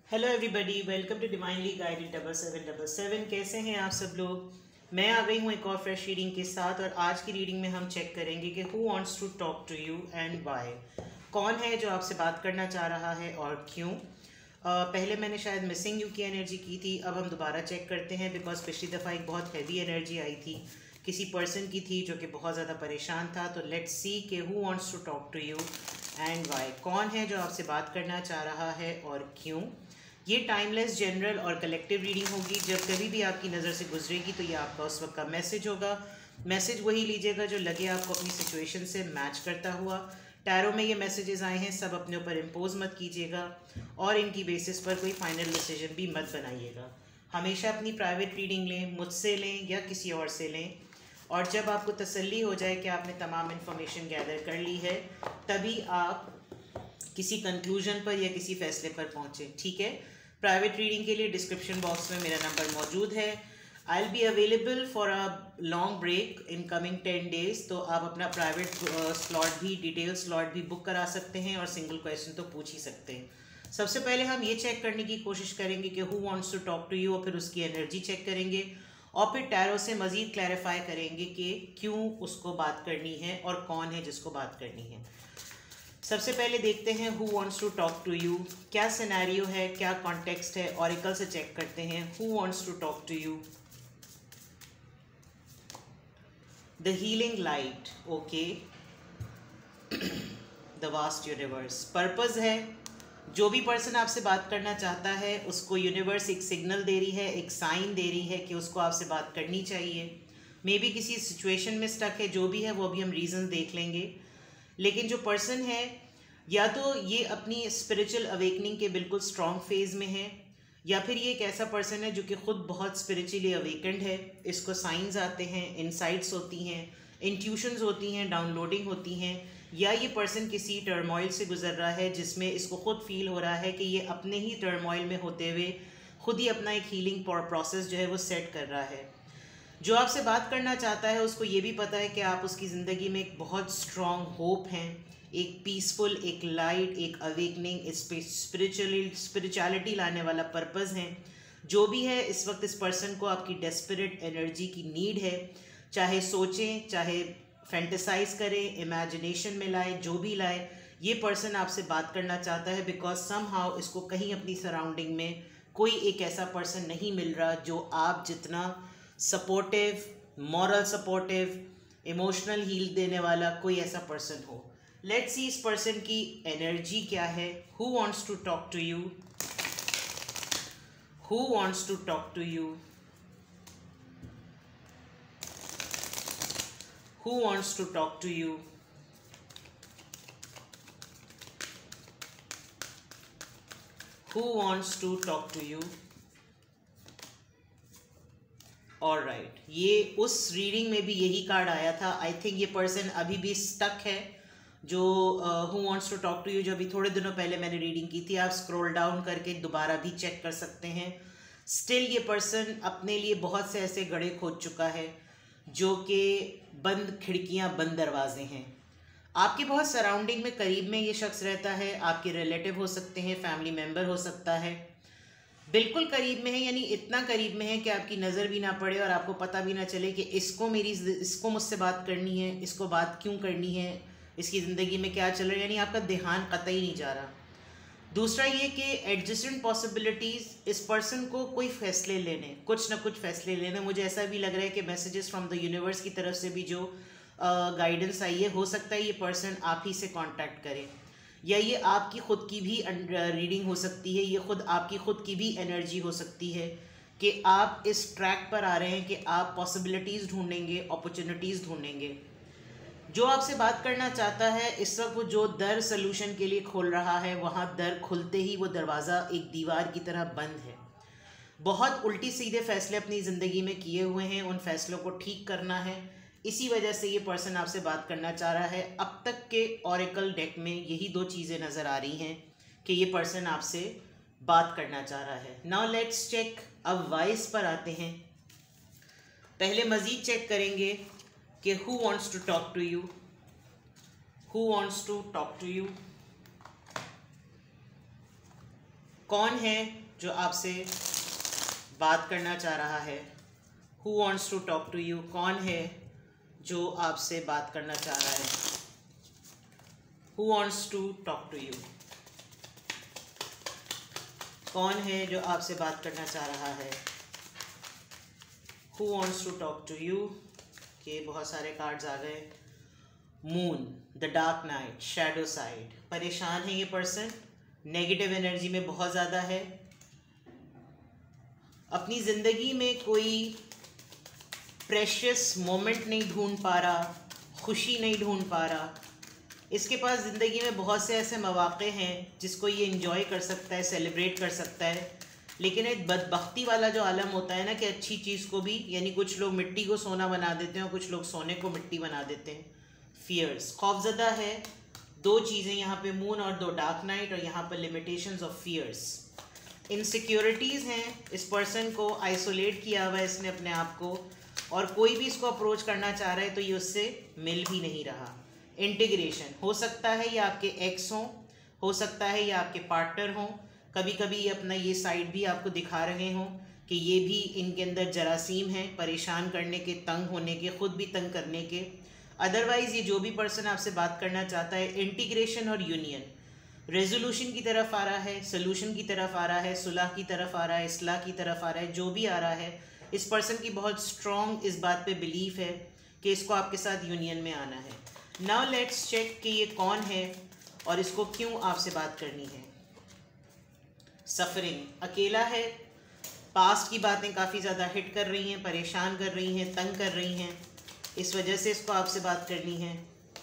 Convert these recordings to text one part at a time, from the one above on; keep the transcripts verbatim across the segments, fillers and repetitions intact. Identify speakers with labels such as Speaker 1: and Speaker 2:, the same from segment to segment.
Speaker 1: Hello everybody, welcome to divinely guided double seven double seven. कैसे हैं आप सब लोग। मैं आ गई हूँ एक और फ्रेश रीडिंग के साथ, और आज की रीडिंग में हम चेक करेंगे कि who wants to talk to you and why. कौन है जो आपसे बात करना चाह रहा है और क्यों। uh, पहले मैंने शायद मिसिंग यू की एनर्जी की थी, अब हम दोबारा चेक करते हैं बिकॉज पिछली दफ़ा एक बहुत हैवी एनर्जी आई थी, किसी पर्सन की थी जो कि बहुत ज़्यादा परेशान था। तो लेट्स सी कि who wants to talk to you and why. कौन है जो आपसे बात करना चाह रहा है और क्यों। ये टाइमलेस, जनरल और कलेक्टिव रीडिंग होगी। जब कभी भी आपकी नज़र से गुजरेगी तो ये आपका उस वक्त का मैसेज होगा। मैसेज वही लीजिएगा जो लगे आपको अपनी सिचुएशन से मैच करता हुआ। टैरो में ये मैसेजेस आए हैं, सब अपने ऊपर इम्पोज मत कीजिएगा और इनकी बेसिस पर कोई फाइनल डिसीजन भी मत बनाइएगा। हमेशा अपनी प्राइवेट रीडिंग लें, मुझसे लें या किसी और से लें, और जब आपको तसल्ली हो जाए कि आपने तमाम इन्फॉर्मेशन गैदर कर ली है तभी आप किसी कंक्लूजन पर या किसी फैसले पर पहुँचे। ठीक है। प्राइवेट रीडिंग के लिए डिस्क्रिप्शन बॉक्स में मेरा नंबर मौजूद है। I will be available for a long break in coming ten days. तो आप अपना प्राइवेट स्लॉट भी, डिटेल स्लॉट भी बुक करा सकते हैं और सिंगल क्वेश्चन तो पूछ ही सकते हैं। सबसे पहले हम ये चेक करने की कोशिश करेंगे कि who wants to talk to you, और फिर उसकी एनर्जी चेक करेंगे और फिर टैरो से मज़ीद क्लैरिफाई करेंगे कि क्यों उसको बात करनी है और कौन है जिसको बात करनी है। सबसे पहले देखते हैं who wants to talk to you. क्या सिनेरियो है, क्या कॉन्टेक्स्ट है, ऑरिकल से चेक करते हैं। Who wants to talk to you. The healing light, okay. The vast universe, purpose है। जो भी पर्सन आपसे बात करना चाहता है उसको यूनिवर्स एक सिग्नल दे रही है, एक साइन दे रही है कि उसको आपसे बात करनी चाहिए। मे बी किसी सिचुएशन में स्टक है, जो भी है वो अभी हम रीज़न देख लेंगे। लेकिन जो पर्सन है या तो ये अपनी स्पिरिचुअल अवेकनिंग के बिल्कुल स्ट्रॉन्ग फेज में है, या फिर ये एक ऐसा पर्सन है जो कि ख़ुद बहुत स्पिरिचुअली अवेकेंड है। इसको साइंस आते हैं, इनसाइट्स होती हैं, इंट्यूशंस होती हैं, डाउनलोडिंग होती हैं। या ये पर्सन किसी टर्मोइल से गुजर रहा है जिसमें इसको खुद फील हो रहा है कि ये अपने ही टर्मोइल में होते हुए खुद ही अपना एक हीलिंग प्रोसेस जो है वो सेट कर रहा है। जो आपसे बात करना चाहता है उसको ये भी पता है कि आप उसकी ज़िंदगी में एक बहुत स्ट्रॉन्ग होप हैं, एक पीसफुल, एक लाइट, एक अवेकनिंग, इस पे स्पिरिचुअली स्पिरिचुअलिटी लाने वाला पर्पस है। जो भी है इस वक्त इस पर्सन को आपकी डेस्परेट एनर्जी की नीड है। चाहे सोचें, चाहे फैंटेसाइज करें, इमेजिनेशन में लाए, जो भी लाए, ये पर्सन आपसे बात करना चाहता है बिकॉज सम हाउ इसको कहीं अपनी सराउंडिंग में कोई एक ऐसा पर्सन नहीं मिल रहा जो आप जितना supportive, moral supportive, emotional heal देने वाला कोई ऐसा पर्सन हो। लेट्स सी इस पर्सन की एनर्जी क्या है। Who wants to talk to you. Who wants to talk to you. Who wants to talk to you. Who wants to talk to you. All right, ये उस reading में भी यही card आया था। आई थिंक ये पर्सन अभी भी स्टक है। जो who wants to talk to you जो अभी थोड़े दिनों पहले मैंने रीडिंग की थी, आप स्क्रॉल डाउन करके दोबारा भी चेक कर सकते हैं। स्टिल ये पर्सन अपने लिए बहुत से ऐसे गड्ढे खोद चुका है जो कि बंद खिड़कियां, बंद दरवाजे हैं। आपके बहुत सराउंडिंग में, करीब में ये शख्स रहता है। आपके रिलेटिव हो सकते हैं, फैमिली मेम्बर हो सकता है, बिल्कुल करीब में है, यानी इतना करीब में है कि आपकी नज़र भी ना पड़े और आपको पता भी ना चले कि इसको मेरी इसको मुझसे बात करनी है, इसको बात क्यों करनी है, इसकी ज़िंदगी में क्या चल रहा है, यानी आपका ध्यान कतई नहीं जा रहा। दूसरा ये कि एडजस्टेंट पॉसिबिलिटीज़, इस पर्सन को कोई फ़ैसले लेने, कुछ ना कुछ फ़ैसले लेने। मुझे ऐसा भी लग रहा है कि मैसेजेस फ्रॉम द यूनिवर्स की तरफ से भी जो गाइडेंस आई है, हो सकता है ये पर्सन आप ही से कांटेक्ट करे, या ये आपकी ख़ुद की भी रीडिंग हो सकती है। ये खुद आपकी ख़ुद की भी एनर्जी हो सकती है कि आप इस ट्रैक पर आ रहे हैं कि आप पॉसिबिलिटीज़ ढूंढेंगे, अपॉर्चुनिटीज़ ढूंढेंगे। जो आपसे बात करना चाहता है इस वक्त वो जो दर सलूशन के लिए खोल रहा है, वहाँ दर खुलते ही वो दरवाज़ा एक दीवार की तरह बंद है। बहुत उल्टी सीधे फ़ैसले अपनी ज़िंदगी में किए हुए हैं, उन फैसलों को ठीक करना है। इसी वजह से ये पर्सन आपसे बात करना चाह रहा है। अब तक के ऑरेकल डेक में यही दो चीज़ें नज़र आ रही हैं कि ये पर्सन आपसे बात करना चाह रहा है। Now let's check. अब वाइस पर आते हैं। पहले मज़ीद चेक करेंगे कि who wants to talk to you. Who wants to talk to you. कौन है जो आपसे बात करना चाह रहा है? Who wants to talk to you? कौन है जो आपसे बात करना चाह रहा है? Who wants to talk to you? कौन है जो आपसे बात करना चाह रहा है? Who wants to talk to you? के बहुत सारे कार्ड्स आ गए। Moon, the dark night, shadow side. परेशान है ये पर्सन, नेगेटिव एनर्जी में बहुत ज़्यादा है, अपनी ज़िंदगी में कोई प्रेशियस मोमेंट नहीं ढूंढ पा रहा, खुशी नहीं ढूंढ पा रहा। इसके पास ज़िंदगी में बहुत से ऐसे मौक़े हैं जिसको ये इंजॉय कर सकता है, सेलिब्रेट कर सकता है, लेकिन एक बदबख्ती वाला जो आलम होता है ना कि अच्छी चीज़ को भी, यानी कुछ लोग मिट्टी को सोना बना देते हैं और कुछ लोग सोने को मिट्टी बना देते हैं। फियर्स, खौफज़दा है। दो चीज़ें यहाँ पे, मून और दो डार्क नाइट, और यहाँ पर लिमिटेशंस ऑफ फियर्स। इनसिक्योरिटीज़ हैं, इस पर्सन को आइसोलेट किया हुआ है इसने अपने आप को, और कोई भी इसको अप्रोच करना चाह रहा है तो ये उससे मिल भी नहीं रहा। इंटीग्रेशन, हो सकता है ये आपके एक्स हों, हो सकता है ये आपके पार्टनर हों, कभी कभी ये अपना ये साइड भी आपको दिखा रहे हों कि ये भी इनके अंदर जरासीम हैं, परेशान करने के, तंग होने के, ख़ुद भी तंग करने के। अदरवाइज़ ये जो भी पर्सन आपसे बात करना चाहता है, इंटीग्रेशन और यूनियन, रेजोल्यूशन की तरफ आ रहा है, सोल्यूशन की तरफ आ रहा है, सुलह की तरफ आ रहा है, इस्लाह की तरफ आ रहा है, जो भी आ रहा है, इस पर्सन की बहुत स्ट्रॉन्ग इस बात पे बिलीफ है कि इसको आपके साथ यूनियन में आना है। नाउ लेट्स चेक कि ये कौन है और इसको क्यों आपसे बात करनी है। सफरिंग, अकेला है, पास्ट की बातें काफ़ी ज़्यादा हिट कर रही हैं, परेशान कर रही हैं, तंग कर रही हैं, इस वजह से इसको आपसे बात करनी है।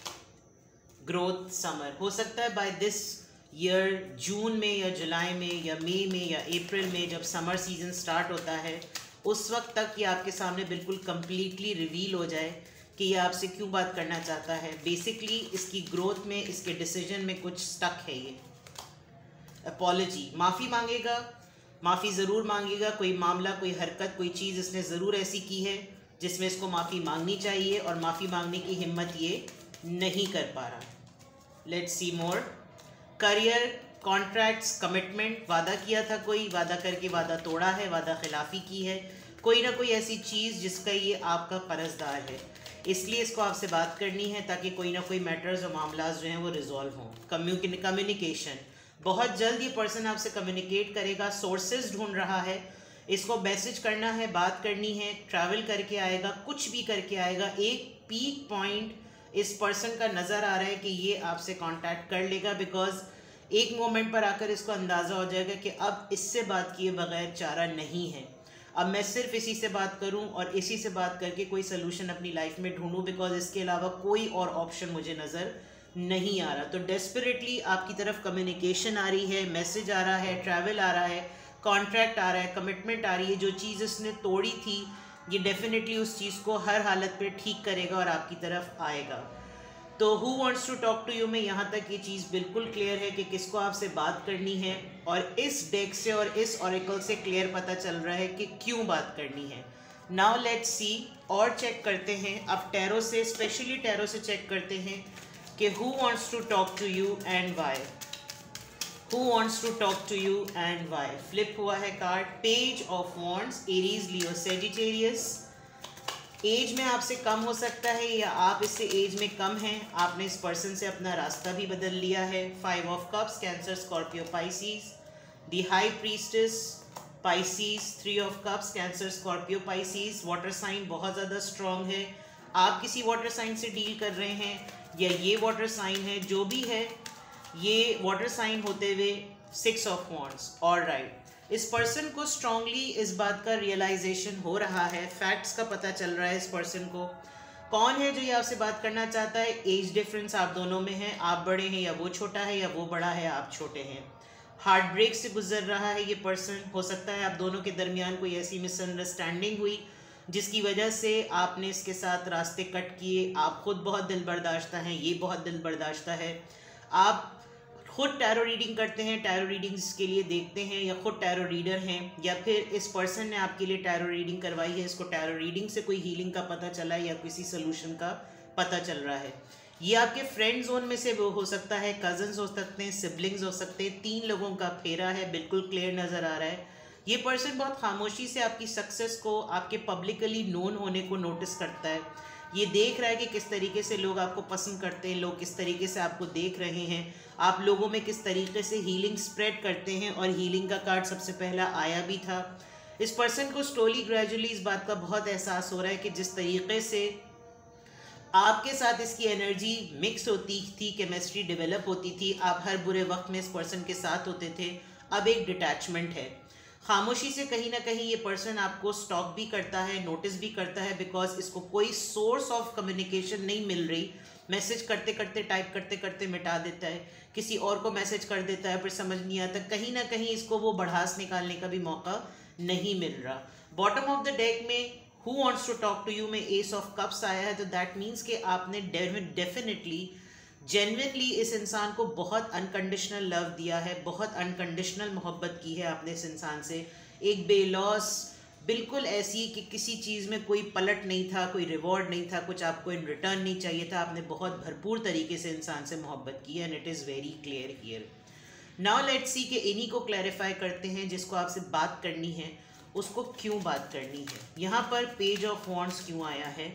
Speaker 1: ग्रोथ, समर, हो सकता है बाय दिस ईयर जून में या जुलाई में या मई में या अप्रैल में जब समर सीजन स्टार्ट होता है, उस वक्त तक ये आपके सामने बिल्कुल कम्प्लीटली रिवील हो जाए कि ये आपसे क्यों बात करना चाहता है। बेसिकली इसकी ग्रोथ में, इसके डिसीजन में कुछ स्टक है ये। अपॉलॉजी, माफ़ी मांगेगा, माफ़ी ज़रूर मांगेगा। कोई मामला, कोई हरकत, कोई चीज़ इसने ज़रूर ऐसी की है जिसमें इसको माफ़ी मांगनी चाहिए और माफ़ी मांगने की हिम्मत ये नहीं कर पा रहा। Let's see more. Career, contracts, commitment, वादा किया था कोई, वादा करके वादा तोड़ा है, वादा खिलाफ़ी की है, कोई ना कोई ऐसी चीज़ जिसका ये आपका कर्जदार है, इसलिए इसको आपसे बात करनी है ताकि कोई ना कोई मैटर्स और मामला जो हैं वो रिजॉल्व हों। कम्युनिकेशन, बहुत जल्द ये पर्सन आपसे कम्युनिकेट करेगा, सोर्सेज ढूंढ रहा है, इसको मैसेज करना है, बात करनी है, ट्रैवल करके आएगा, कुछ भी करके आएगा। एक पीक पॉइंट इस पर्सन का नज़र आ रहा है कि ये आपसे कांटेक्ट कर लेगा, बिकॉज एक मोमेंट पर आकर इसको अंदाज़ा हो जाएगा कि अब इससे बात किए बगैर चारा नहीं है, अब मैं सिर्फ इसी से बात करूं और इसी से बात करके कोई सलूशन अपनी लाइफ में ढूंढूं, बिकॉज इसके अलावा कोई और ऑप्शन मुझे नज़र नहीं आ रहा। तो डेस्परेटली आपकी तरफ कम्युनिकेशन आ रही है, मैसेज आ रहा है, ट्रैवल आ रहा है, कॉन्ट्रैक्ट आ रहा है, कमिटमेंट आ रही है। जो चीज़ इसने तोड़ी थी ये डेफिनेटली उस चीज़ को हर हालत पे ठीक करेगा और आपकी तरफ आएगा। तो who wants to talk to you में यहाँ तक ये चीज़ बिल्कुल क्लियर है कि किसको आपसे बात करनी है, और इस डेक से और इस ऑरेकल से क्लियर पता चल रहा है कि क्यों बात करनी है। नाउ लेट्स सी, और चेक करते हैं अब टैरो से, स्पेशली टैरो से चेक करते हैं कि who wants to talk to you and why. Who wants to talk to you and why? Flip हुआ है card page of wands, Aries, Leo, Sagittarius. Age में आपसे कम हो सकता है या आप इससे एज में कम हैं, आपने इस पर्सन से अपना रास्ता भी बदल लिया है। Five of cups, Cancer, Scorpio, Pisces. The high priestess, Pisces. Three of cups, Cancer, Scorpio, Pisces. Water sign बहुत ज़्यादा स्ट्रॉन्ग है, आप किसी वाटर साइन से डील कर रहे हैं या ये वाटर साइन है, जो भी है ये वाटर साइन होते हुए six of wands. All right, इस पर्सन को स्ट्रांगली इस बात का रियलाइजेशन हो रहा है, फैक्ट्स का पता चल रहा है इस पर्सन को। कौन है जो ये आपसे बात करना चाहता है? एज डिफरेंस आप दोनों में है, आप बड़े हैं या वो छोटा है, या वो बड़ा है आप छोटे हैं। हार्ट ब्रेक से गुजर रहा है ये पर्सन। हो सकता है आप दोनों के दरमियान कोई ऐसी मिसअंडरस्टैंडिंग हुई जिसकी वजह से आपने इसके साथ रास्ते कट किए। आप खुद बहुत दिल बर्दाश्ता हैं, ये बहुत दिल बर्दाश्ता है। आप खुद टैरो रीडिंग करते हैं, टैरो रीडिंग्स के लिए देखते हैं, या खुद टैरो रीडर हैं, या फिर इस पर्सन ने आपके लिए टैरो रीडिंग करवाई है, इसको टैरो रीडिंग से कोई हीलिंग का पता चला है या किसी सोल्यूशन का पता चल रहा है। ये आपके फ्रेंड जोन में से वो हो सकता है, कजन्स हो सकते हैं, सिबलिंग्स हो सकते हैं, तीन लोगों का फेरा है, बिल्कुल क्लियर नज़र आ रहा है। ये पर्सन बहुत खामोशी से आपकी सक्सेस को, आपके पब्लिकली नोन होने को नोटिस करता है। ये देख रहा है कि किस तरीके से लोग आपको पसंद करते हैं, लोग किस तरीके से आपको देख रहे हैं, आप लोगों में किस तरीके से हीलिंग स्प्रेड करते हैं। और हीलिंग का कार्ड सबसे पहला आया भी था। इस पर्सन को स्लोली ग्रेजुअली इस बात का बहुत एहसास हो रहा है कि जिस तरीके से आपके साथ इसकी एनर्जी मिक्स होती थी, केमिस्ट्री डेवलप होती थी, आप हर बुरे वक्त में इस पर्सन के साथ होते थे, अब एक डिटैचमेंट है। खामोशी से कहीं ना कहीं ये पर्सन आपको स्टॉक भी करता है, नोटिस भी करता है, बिकॉज इसको कोई सोर्स ऑफ कम्युनिकेशन नहीं मिल रही। मैसेज करते करते, टाइप करते करते मिटा देता है, किसी और को मैसेज कर देता है, फिर समझ नहीं आता, कहीं ना कहीं इसको वो बढ़ास निकालने का भी मौका नहीं मिल रहा। बॉटम ऑफ द डेक में who wants to talk to you में एस ऑफ कप्स आया है, तो दैट मीन्स कि आपने डेफिनेटली जेन्युइनली इस इंसान को बहुत अनकंडीशनल लव दिया है, बहुत अनकंडीशनल मोहब्बत की है आपने इस इंसान से। एक बेलॉस, बिल्कुल ऐसी कि किसी चीज़ में कोई पलट नहीं था, कोई रिवॉर्ड नहीं था, कुछ आपको इन रिटर्न नहीं चाहिए था। आपने बहुत भरपूर तरीके से इंसान से मोहब्बत की है, and it is very clear here. Now let's see कि इन्हीं को क्लैरिफाई करते हैं, जिसको आपसे बात करनी है उसको क्यों बात करनी है। यहाँ पर पेज ऑफ वॉन्ड्स क्यों आया है,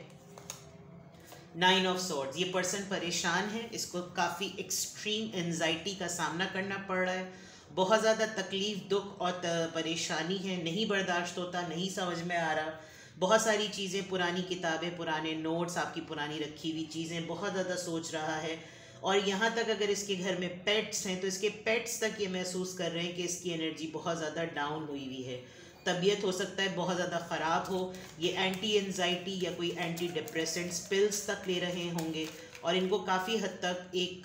Speaker 1: नाइन ऑफ सॉर्ड्स। ये पर्सन परेशान है, इसको काफ़ी एक्सट्रीम एंजाइटी का सामना करना पड़ रहा है, बहुत ज़्यादा तकलीफ, दुख और परेशानी है, नहीं बर्दाश्त होता, नहीं समझ में आ रहा। बहुत सारी चीज़ें, पुरानी किताबें, पुराने नोट्स, आपकी पुरानी रखी हुई चीज़ें, बहुत ज़्यादा सोच रहा है। और यहाँ तक अगर इसके घर में पेट्स हैं तो इसके पेट्स तक ये महसूस कर रहे हैं कि इसकी एनर्जी बहुत ज़्यादा डाउन हुई हुई है। तबीयत हो सकता है बहुत ज़्यादा ख़राब हो, ये एंटी एंजाइटी या कोई एंटी डिप्रेसेंट्स पिल्स तक ले रहे होंगे, और इनको काफ़ी हद तक एक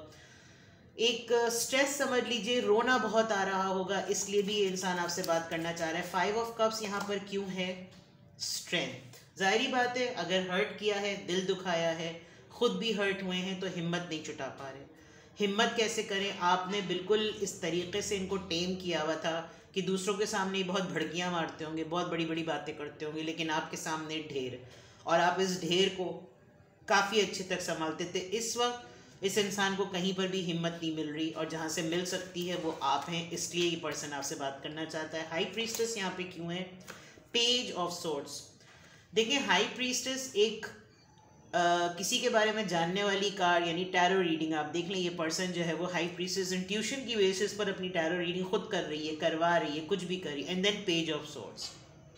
Speaker 1: एक स्ट्रेस समझ लीजिए, रोना बहुत आ रहा होगा, इसलिए भी ये इंसान आपसे बात करना चाह रहा है। फाइव ऑफ कप्स यहाँ पर क्यों है, स्ट्रेंथ। ज़ाहिरी बात है, अगर हर्ट किया है, दिल दुखाया है, खुद भी हर्ट हुए हैं, तो हिम्मत नहीं जुटा पा रहे। हिम्मत कैसे करें, आपने बिल्कुल इस तरीके से इनको टेम किया हुआ था कि दूसरों के सामने बहुत भड़कियाँ मारते होंगे, बहुत बड़ी बड़ी बातें करते होंगे, लेकिन आपके सामने ढेर, और आप इस ढेर को काफ़ी अच्छे तक संभालते थे। इस वक्त इस इंसान को कहीं पर भी हिम्मत नहीं मिल रही, और जहाँ से मिल सकती है वो आप हैं, इसलिए ये पर्सन आपसे बात करना चाहता है। हाई प्रीस्टेस यहाँ पे क्यों है, पेज ऑफ सोर्ड्स। देखिए, हाई प्रीस्टेस एक Uh, किसी के बारे में जानने वाली कार्ड, यानी टैरो रीडिंग। आप देख लें, ये पर्सन जो है वो हाई प्रीस्टेस इंट्यूशन की बेसिस पर अपनी टैरो रीडिंग खुद कर रही है, करवा रही है, कुछ भी कर रही है। And then page of swords.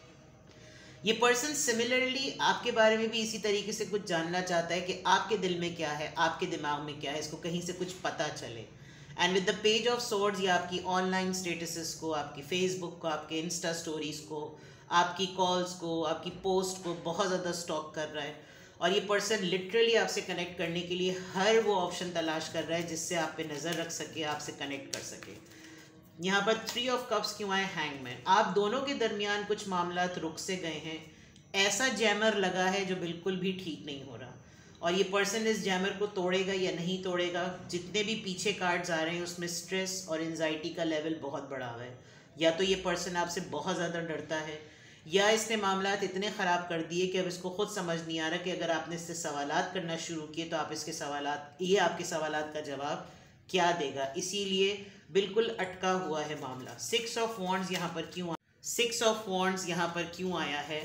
Speaker 1: ये पर्सन सिमिलरली आपके बारे में भी इसी तरीके से कुछ जानना चाहता है कि आपके दिल में क्या है, आपके दिमाग में क्या है, इसको कहीं से कुछ पता चले। And with the page of swords, ये आपकी ऑनलाइन स्टेटसेस को, आपकी फेसबुक को, आपके इंस्टा स्टोरीज को, आपकी कॉल्स को, आपकी पोस्ट को बहुत ज़्यादा स्टॉक कर रहा है। और ये पर्सन लिटरली आपसे कनेक्ट करने के लिए हर वो ऑप्शन तलाश कर रहा है जिससे आप पे नज़र रख सके, आपसे कनेक्ट कर सके। यहाँ पर थ्री ऑफ कप्स क्यों आए, हैंगमैन। आप दोनों के दरमियान कुछ मामलात रुक से गए हैं, ऐसा जैमर लगा है जो बिल्कुल भी ठीक नहीं हो रहा, और ये पर्सन इस जैमर को तोड़ेगा या नहीं तोड़ेगा। जितने भी पीछे कार्ड्स आ रहे हैं उसमें स्ट्रेस और एंजाइटी का लेवल बहुत बढ़ा हुआ है। या तो ये पर्सन आपसे बहुत ज़्यादा डरता है, या इसने मामलात इतने ख़राब कर दिए कि अब इसको खुद समझ नहीं आ रहा कि अगर आपने इससे सवालात करना शुरू किए तो आप इसके सवालात, ये आपके सवालात का जवाब क्या देगा, इसीलिए बिल्कुल अटका हुआ है मामला। सिक्स ऑफ वॉन्ड्स यहाँ पर क्यों सिक्स ऑफ वॉन्ड्स यहाँ पर क्यों आया है,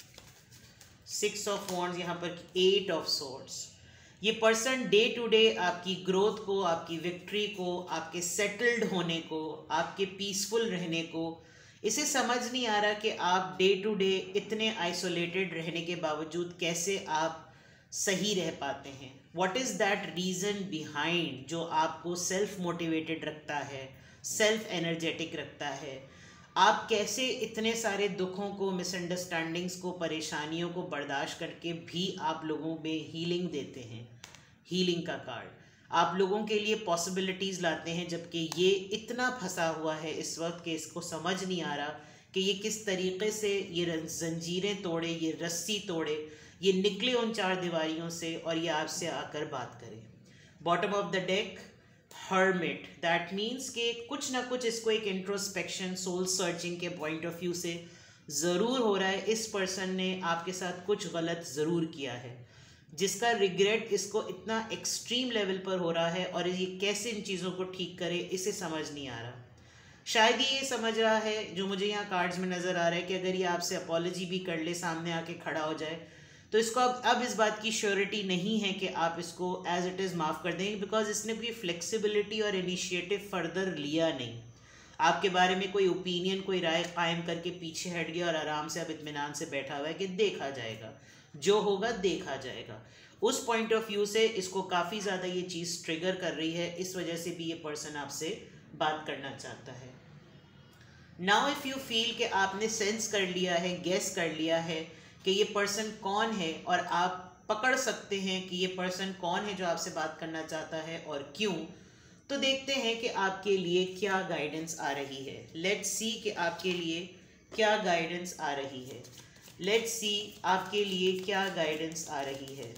Speaker 1: सिक्स ऑफ वॉन्ड्स यहाँ पर एट ऑफ सोर्ड्स। ये पर्सन डे टू डे आपकी ग्रोथ को, आपकी विक्ट्री को, आपके सेटल्ड होने को, आपके पीसफुल रहने को, इसे समझ नहीं आ रहा कि आप डे टू डे इतने आइसोलेटेड रहने के बावजूद कैसे आप सही रह पाते हैं। What is that reason behind जो आपको सेल्फ मोटिवेटेड रखता है, सेल्फ एनर्जेटिक रखता है। आप कैसे इतने सारे दुखों को, मिसअंडरस्टैंडिंग्स को, परेशानियों को बर्दाश्त करके भी आप लोगों में हीलिंग देते हैं। हीलिंग का कार्ड आप लोगों के लिए पॉसिबिलिटीज़ लाते हैं, जबकि ये इतना फंसा हुआ है इस वक्त कि इसको समझ नहीं आ रहा कि ये किस तरीके से ये जंजीरें तोड़े, ये रस्सी तोड़े, ये निकले उन चार दीवारियों से और ये आपसे आकर बात करे। Bottom of the deck, hermit. That means कि कुछ ना कुछ इसको एक इंट्रोस्पेक्शन, सोल सर्चिंग के पॉइंट ऑफ व्यू से ज़रूर हो रहा है। इस पर्सन ने आपके साथ कुछ गलत ज़रूर किया है, जिसका रिग्रेट इसको इतना एक्सट्रीम लेवल पर हो रहा है और ये कैसे इन चीज़ों को ठीक करे इसे समझ नहीं आ रहा। शायद ये समझ रहा है, जो मुझे यहाँ कार्ड्स में नज़र आ रहा है, कि अगर ये आपसे अपॉलॉजी भी कर ले, सामने आके खड़ा हो जाए, तो इसको अब अब इस बात की श्योरिटी नहीं है कि आप इसको एज इट इज़ माफ़ कर देंगे, बिकॉज इसने कोई फ्लेक्सिबिलिटी और इनिशिएटिव फर्दर लिया नहीं। आपके बारे में कोई ओपिनियन, कोई राय कायम करके पीछे हट गया और आराम से अब इत्मीनान से बैठा हुआ है कि देखा जाएगा, जो होगा देखा जाएगा। उस पॉइंट ऑफ व्यू से इसको काफ़ी ज़्यादा ये चीज़ ट्रिगर कर रही है, इस वजह से भी ये पर्सन आपसे बात करना चाहता है। नाउ इफ़ यू फील कि आपने सेंस कर लिया है, गेस कर लिया है कि ये पर्सन कौन है, और आप पकड़ सकते हैं कि ये पर्सन कौन है जो आपसे बात करना चाहता है और क्यों, तो देखते हैं कि आपके लिए क्या गाइडेंस आ रही है। लेट्स सी कि आपके लिए क्या गाइडेंस आ रही है। लेट्स सी आपके लिए क्या गाइडेंस आ रही है।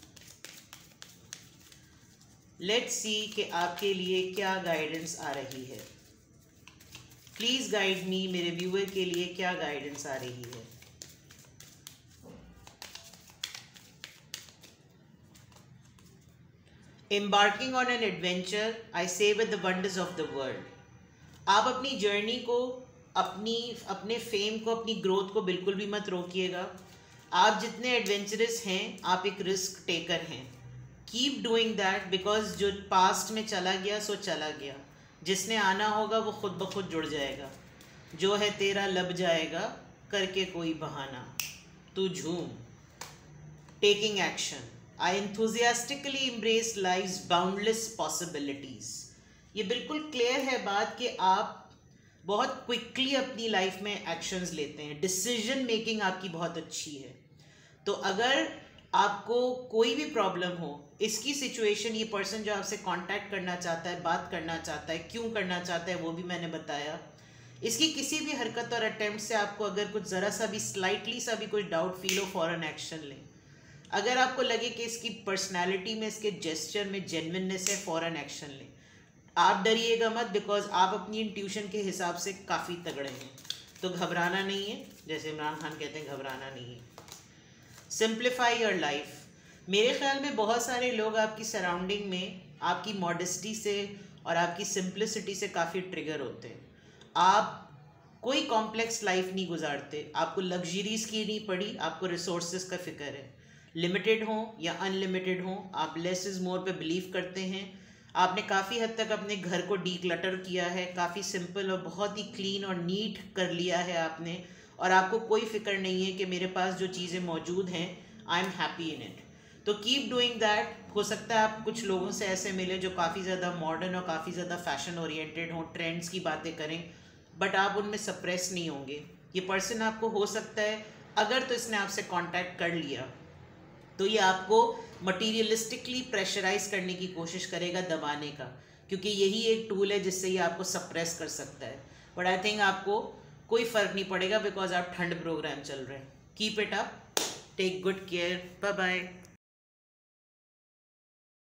Speaker 1: लेट्स सी कि आपके लिए क्या गाइडेंस आ रही है। प्लीज़ गाइड मी, मेरे व्यूअर के लिए क्या गाइडेंस आ रही है। Embarking on an adventure, I say with the wonders of the world. आप अपनी जर्नी को, अपनी अपने फेम को, अपनी ग्रोथ को बिल्कुल भी मत रोकिएगा। आप जितने एडवेंचरस हैं, आप एक रिस्क टेकर हैं। कीप डूइंग दैट, बिकॉज जो पास्ट में चला गया सो चला गया, जिसने आना होगा वो खुद ब खुद जुड़ जाएगा। जो है तेरा लब जाएगा, करके कोई बहाना, तू झूम। Taking action, I enthusiastically embrace life's boundless possibilities. ये बिल्कुल क्लियर है बात कि आप बहुत क्विकली अपनी लाइफ में एक्शंस लेते हैं, डिसीजन मेकिंग आपकी बहुत अच्छी है। तो अगर आपको कोई भी प्रॉब्लम हो, इसकी सिचुएशन, ये पर्सन जो आपसे कांटेक्ट करना चाहता है, बात करना चाहता है, क्यों करना चाहता है वो भी मैंने बताया। इसकी किसी भी हरकत और अटेम्प्ट से आपको अगर कुछ ज़रा सा भी, स्लाइटली सा भी कुछ डाउट फील हो, फॉरन एक्शन लें। अगर आपको लगे कि इसकी पर्सनालिटी में, इसके जेस्चर में जेन्युइननेस है, फॉरन एक्शन लें। आप डरिएगा मत, बिकॉज आप अपनी इंट्यूशन के हिसाब से काफ़ी तगड़े हैं, तो घबराना नहीं है। जैसे इमरान खान कहते हैं, घबराना नहीं है। Simplify your life. मेरे ख्याल में बहुत सारे लोग आपकी सराउंडिंग में आपकी मॉडेस्टी से और आपकी सिंप्लिसिटी से काफ़ी ट्रिगर होते हैं। आप कोई कॉम्प्लेक्स लाइफ नहीं गुजारते, आपको लग्जरीज की नहीं पड़ी, आपको रिसोर्सेज का फिक्र है। लिमिटेड हो या अनलिमिटेड हो, आप लेस इज़ मोर पे बिलीव करते हैं। आपने काफ़ी हद तक अपने घर को डीक्लटर किया है, काफ़ी सिंपल और बहुत ही क्लीन और नीट कर लिया है आपने, और आपको कोई फिक्र नहीं है कि मेरे पास जो चीज़ें मौजूद हैं, I am happy in it. तो कीप डूइंग दैट। हो सकता है आप कुछ लोगों से ऐसे मिले जो काफ़ी ज़्यादा मॉडर्न और काफ़ी ज़्यादा फैशन ओरिएंटेड हों, ट्रेंड्स की बातें करें, बट आप उनमें सप्रेस नहीं होंगे। ये पर्सन आपको हो सकता है, अगर तो इसने आपसे कॉन्टैक्ट कर लिया तो ये आपको मटीरियलिस्टिकली प्रेशराइज करने की कोशिश करेगा, दबाने का, क्योंकि यही एक टूल है जिससे ये आपको सप्रेस कर सकता है। बट आई थिंक आपको कोई फ़र्क नहीं पड़ेगा, बिकॉज आप ठंड प्रोग्राम चल रहे हैं। Keep it up, take good care, bye bye.